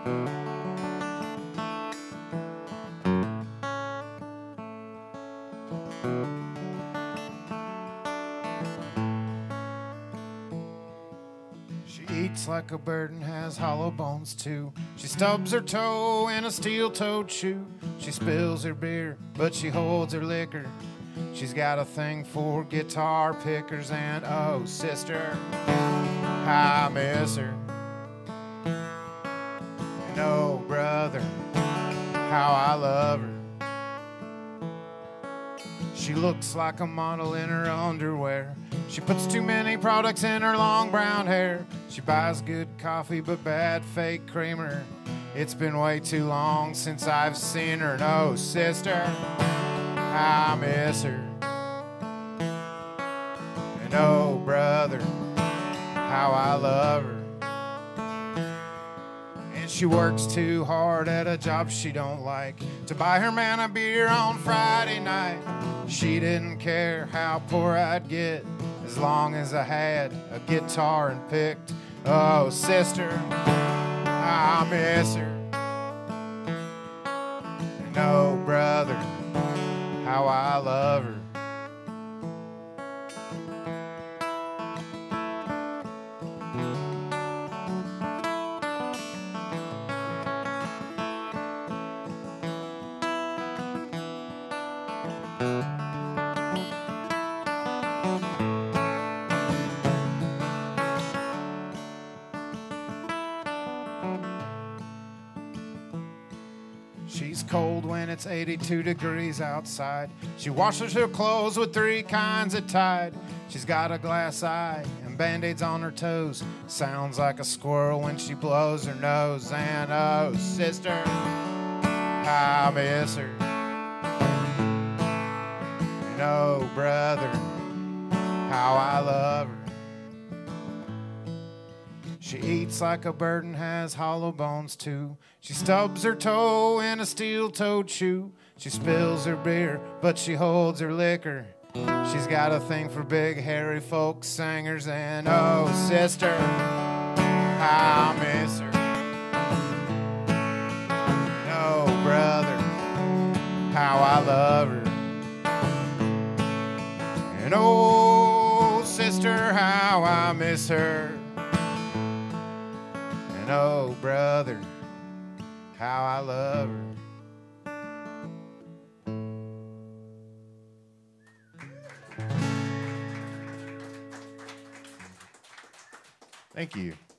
She eats like a bird and has hollow bones too. She stubs her toe in a steel-toed shoe. She spills her beer, but she holds her liquor. She's got a thing for guitar pickers, and oh, sister, I miss her. And oh, brother, how I love her. She looks like a model in her underwear. She puts too many products in her long brown hair. She buys good coffee but bad fake creamer. It's been way too long since I've seen her. No, sister, I miss her. And oh, brother, how I love her. And she works too hard at a job she don't like to buy her man a beer on Friday night. She didn't care how poor I'd get as long as I had a guitar and picked. Oh, sister, I miss her. And oh, brother, how I love her. She's cold when it's 82 degrees outside. She washes her clothes with 3 kinds of Tide. She's got a glass eye and Band-Aids on her toes. Sounds like a squirrel when she blows her nose. And oh, sister, I miss her. And oh, brother, how I love her. She eats like a bird and has hollow bones too. She stubs her toe in a steel-toed shoe. She spills her beer, but she holds her liquor. She's got a thing for big, hairy folk singers. And oh, sister, I miss her. And oh, brother, how I love her. And oh, sister, how I miss her. And oh, brother, how I love her. Thank you.